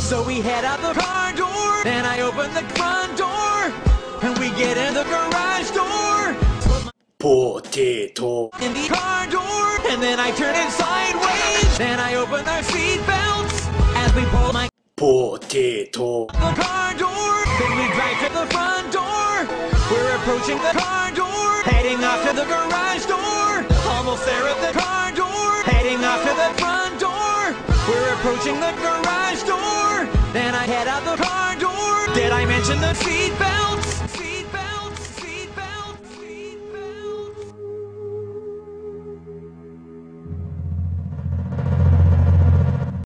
So we head out the car door, then I open the front door, and we get in the garage door. Potato. In the car door, and then I turn it sideways. Then I open the seat belts as we pull my Potato. the car door. Then we drive to the front door. We're approaching the car door, heading off to the garage door. Almost there at the car door, heading off to the front door. We're approaching the garage door. Then I head out the car door. Did I mention the seat belt?